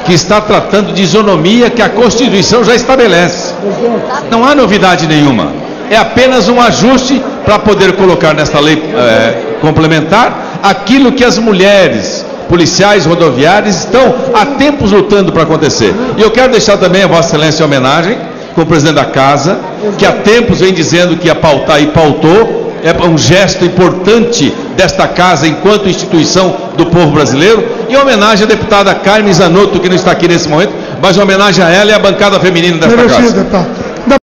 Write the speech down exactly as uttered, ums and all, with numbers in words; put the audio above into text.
que está tratando de isonomia que a Constituição já estabelece. Não há novidade nenhuma. É apenas um ajuste para poder colocar nesta lei é, complementar aquilo que as mulheres policiais rodoviárias estão há tempos lutando para acontecer. E eu quero deixar também a Vossa Excelência em homenagem com o presidente da Casa, que há tempos vem dizendo que ia pautar e pautou. É um gesto importante desta Casa enquanto instituição do povo brasileiro. E homenagem à deputada Carmen Zanotto, que não está aqui nesse momento, mas homenagem a ela e à bancada feminina desta Casa.